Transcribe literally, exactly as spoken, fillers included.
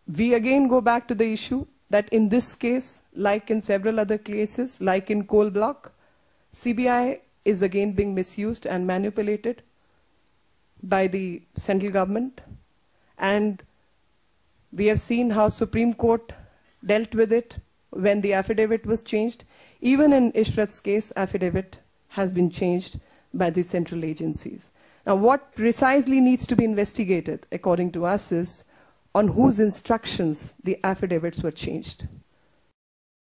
we again go back to the issue that in this case, like in several other cases, like in coal block, C B I is again being misused and manipulated by the central government. And we have seen how Supreme Court dealt with it when the affidavit was changed. Even in Ishrat's case, affidavit has been changed by the central agencies. Now, what precisely needs to be investigated, according to us, is on whose instructions the affidavits were changed.